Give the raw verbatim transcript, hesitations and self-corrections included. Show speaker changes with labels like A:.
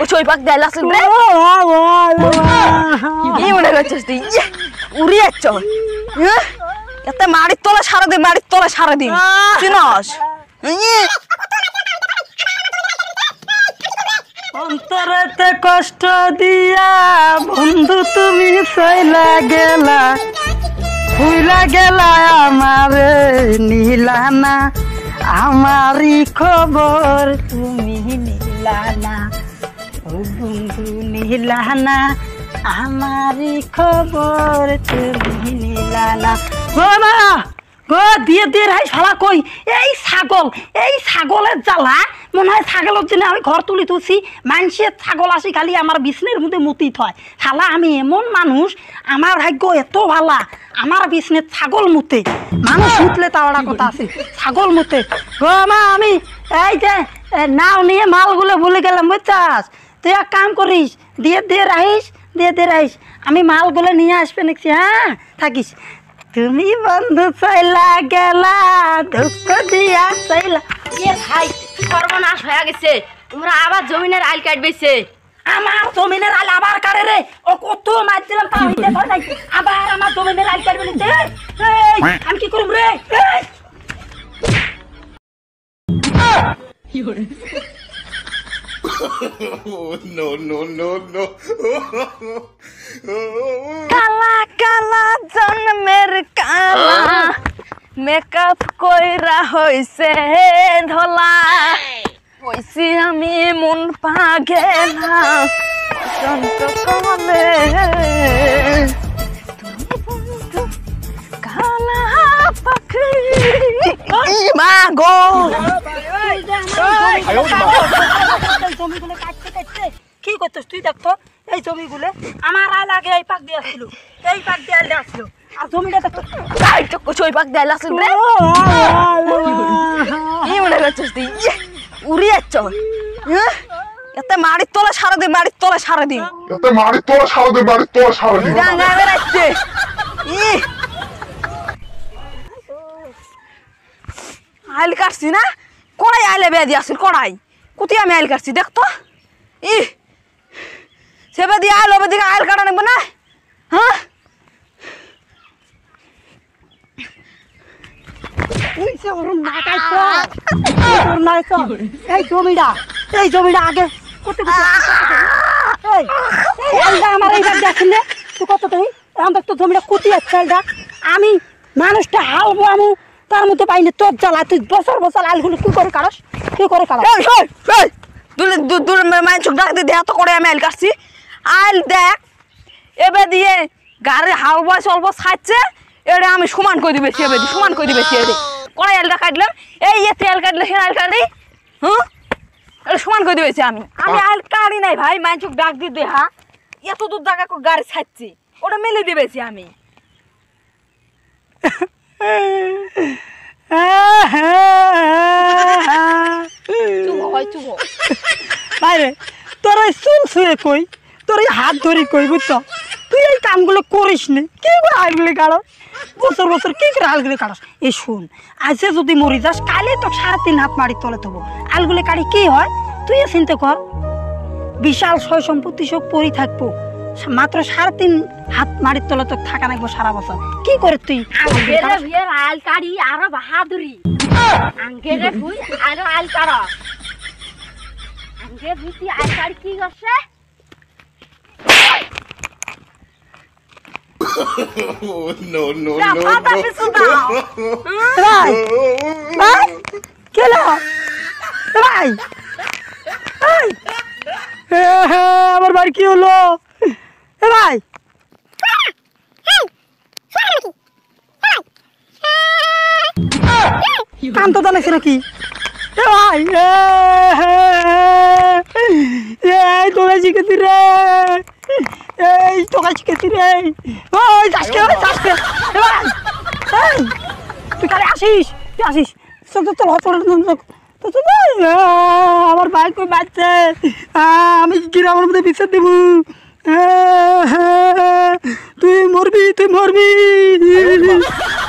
A: চই পাক দেয়াল আসল রে কি মনে করছিস তুই উড়ি যাচ্ছ হ্যাঁ এতে মাড়ির তলা সারা দিন মাড়ির তলা সারা দিন চিনস
B: অন্তরেতে কষ্ট দিয়া বন্ধু তুমি চইলা গেলা ভুইলা গেলা আমারে নিলা না আমারই খবর তুমি নিলা না ও বন্ধু নিলা না আমারই খবর তুমি নিলা না ও মা গো দিয়ে দিয়ে রাই শালা কই এই ছাগল এই ছাগলের জ্বালা মনে হয় ছাগলের জন্য আমি ঘর তুলি তুলছি মানুষের ছাগল আসি খালি আমার বিছনের মধ্যে মুতি থয় শালা আমি এমন মানুষ আমার ভাগ্য এত ভালা আমার বিছনের ছাগল মুতে মানুষ মুতলে তাওয়াটা কথা আছে ছাগল মুতে গো মা আমি এই যে নাও নিয়ে মালগুলো ভুলে গেলাম বুঝছাস তুই এক কাম করিস দিয়ে দিয়ে রাখিস দিয়ে দিয়ে রাখিস আমি মালগুলো নিয়ে আসবে নাকি হ্যাঁ থাকিস তুমি বন্ধু চইলা গেলা দুঃখ দিয়া চইলা
A: এ ভাই সর্বনাশ হয়ে গেছে তোমরা আবার জমিনের আইল কাটবেছে
B: আমার জমিনের আইল আবার কাটে রে ও কত মার দিলাম তা হইতে হয় নাই আবার আমার জমিনের আইল কাটবে নিতে এই আমি কি করব রে
C: no no no no
A: কালা কালা জন্মের কালা মেকআপ কইরা হইছে ধলা হইছি আমি মন পাগেলা বসন্ত কমলে কালা পাখি মা গো
B: জমিগুলো কাটতে কাটতে কি করছিস তুই দেখতো এই জমিগুলো আমার আইল আগে এই পাক দিয়ে আসছিল এই পাক দিয়ে আইল আসছিল আর জমিটা দেখতো
A: চই পাক দেয়াল আসল রে কি মনে করছিস তুই উড়ি যাচ্ছ হ্যাঁ এতে মাড়ির তলা সারা দিন মাড়ির তলা সারা দিন
C: এতে মাড়ির তলা সারা দিন মাড়ির তলা সারা দিন
A: ডাঙ্গা বেড়াচ্ছে ই আইল কাটছি না কড়াই আইলে বেয়ে দিয়ে আসিল কড়াই কোথায় আমি আইল কাটছি দেখতো ই সেবে দিয়ে আইল ওবে দিকে আইল কাটা নেবো না হ্যাঁ
B: এই জমিটা এই জমিটা আগে আমার এই দেখছেন তুই কত তুই এখন তো জমিটা কুটি যাচ্ছে আমি মানুষটা হালবো আমি তার মধ্যে পাইনি তোর জ্বালা তুই বছর বছর আলগুলো কি করে কাটস কি করে কাটস
A: মানুষ ডাক দিয়ে দেহ তো করে আমি আইল কাটছি আইল দেখ এবার দিয়ে গাড়ি হাল বয়স অল্প ছাড়ছে এটা আমি সমান করে দিবেছি এবার সমান করে দিবেছি এবার কড়াই আলটা কাটলাম এই এ তেল কাটলে সে আইল কাটি হ্যাঁ এটা সমান করে দিবেছি আমি আমি আইল কাটি নাই ভাই মানুষ ডাক দিয়ে দেহা এত দূর জায়গা গাড়ি ছাড়ছি ওটা মেলে দিবেছি আমি
B: বাইরে তোর এই চুল ছুঁয়ে কই তোর এই হাত ধরে কই বুঝছ তুই এই কামগুলো করিস নি কি করে আলগুলি কাটস বছর বছর কি করে আলগুলি কাটস এই শুন আজকে যদি মরি যাস কালে তো সাড়ে তিন হাত মারি তলে থবো আলগুলি কাটি কি হয় তুই চিন্তা কর বিশাল সয় সম্পত্তি সব পরি থাকবো মাত্র সাড়ে তিন হাত মারির তলে তো থাকা নাকবো সারা বছর কি করে তুই
A: আল কাটি আরো বাহাদুরি আঙ্গেরে ভুই আরো আল কাটা আঙ্গে ভুই আল কাটি কি করছে
C: no no
A: no
B: ভাই ভাই কেলো ভাই আমার বাড়ি কি হলো ভাই কান তো জানাইছে নাকি ভাই এই তোরা শিখেছি রে এই তোরা শিখেছি রে ওই চাষকে চাষকে ভাই তুই কালে আসিস তুই আসিস চল চল চল আমার ভাই কই বাচ্চা আমি গ্রামের মধ্যে বিচার দেব তুই মরবি তুই মরবি